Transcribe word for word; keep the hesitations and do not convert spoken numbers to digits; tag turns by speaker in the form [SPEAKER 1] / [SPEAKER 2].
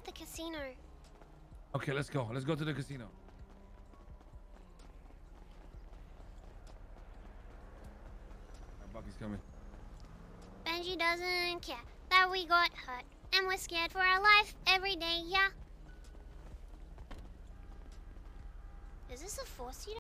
[SPEAKER 1] at the casino.
[SPEAKER 2] Okay, let's go. Let's go to the casino. Right, Bucky's coming.
[SPEAKER 1] Benji doesn't care that we got hurt. And we're scared for our life every day, yeah? Is this a four-seater?